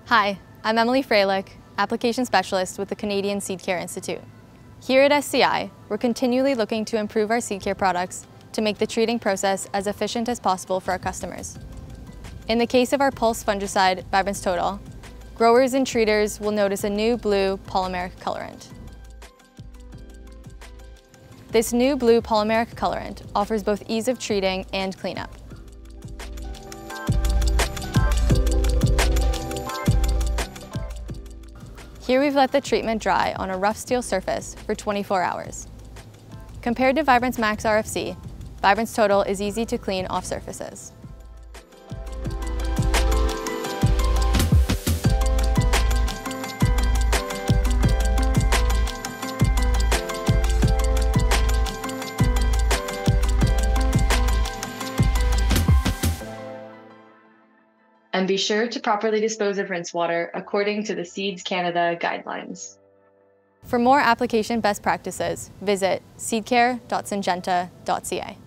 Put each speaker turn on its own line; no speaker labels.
Hi, I'm Emily Freilich, Application Specialist with the Canadian Seed Care Institute. Here at SCI, we're continually looking to improve our seed care products to make the treating process as efficient as possible for our customers. In the case of our pulse fungicide, Vibrance Total, growers and treaters will notice a new blue polymeric colorant. This new blue polymeric colorant offers both ease of treating and cleanup. Here we've let the treatment dry on a rough steel surface for 24 hours. Compared to Vibrance Max RFC, Vibrance Total is easy to clean off surfaces. And be sure to properly dispose of rinse water according to the Seeds Canada guidelines. For more application best practices, visit seedcare.syngenta.ca.